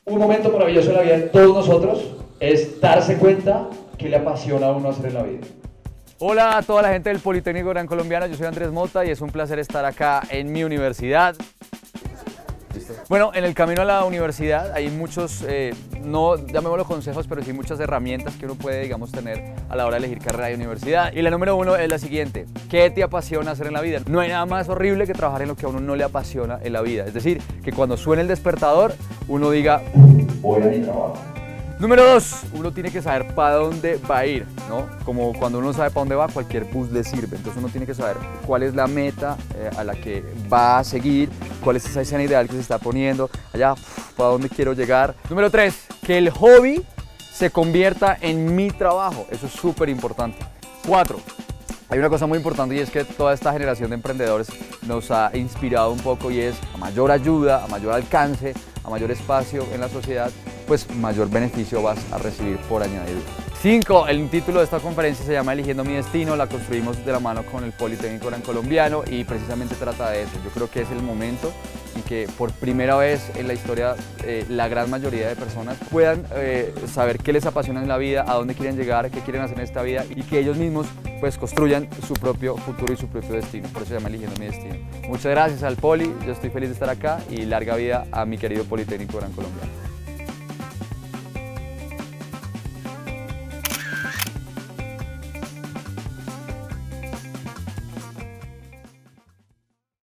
Un momento maravilloso de la vida de todos nosotros es darse cuenta que le apasiona a uno hacer en la vida. Hola a toda la gente del Politécnico Gran Colombiano, yo soy Andrés Mota y es un placer estar acá en mi universidad. Bueno, en el camino a la universidad hay muchos, no llamémoslo consejos, pero sí muchas herramientas que uno puede, digamos, tener a la hora de elegir carrera de universidad. Y la número uno es la siguiente: ¿qué te apasiona hacer en la vida? No hay nada más horrible que trabajar en lo que a uno no le apasiona en la vida. Es decir, que cuando suene el despertador, uno diga, Voy a mi trabajo. Número 2, uno tiene que saber para dónde va a ir, ¿no? Como cuando uno sabe para dónde va, cualquier bus le sirve. Entonces uno tiene que saber cuál es la meta a la que va a seguir, cuál es esa escena ideal que se está poniendo, allá, para dónde quiero llegar. Número 3, que el hobby se convierta en mi trabajo. Eso es súper importante. 4, hay una cosa muy importante y es que toda esta generación de emprendedores nos ha inspirado un poco y es a mayor ayuda, a mayor alcance, a mayor espacio en la sociedad, pues mayor beneficio vas a recibir por añadidura. 5. El título de esta conferencia se llama Eligiendo mi destino, la construimos de la mano con el Politécnico Gran Colombiano y precisamente trata de eso. Yo creo que es el momento en que por primera vez en la historia la gran mayoría de personas puedan saber qué les apasiona en la vida, a dónde quieren llegar, qué quieren hacer en esta vida y que ellos mismos pues construyan su propio futuro y su propio destino. Por eso se llama Eligiendo mi destino. Muchas gracias al Poli, yo estoy feliz de estar acá y larga vida a mi querido Politécnico Gran Colombiano.